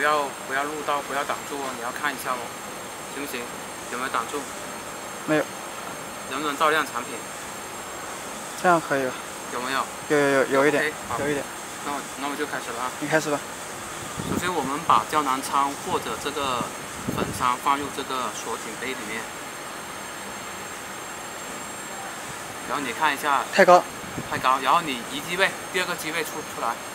不要录到，不要挡住哦，你要看一下哦，行不行？有没有挡住？ 没有。 能不能照亮产品？ 这样可以了。 有没有？ 有一点， OK， 有一点。 那我就开始了啊。 你开始吧。 首先我们把胶囊仓或者这个粉仓放入这个锁紧杯里面，然后你看一下太高， 然后你移机位，第二个机位出来。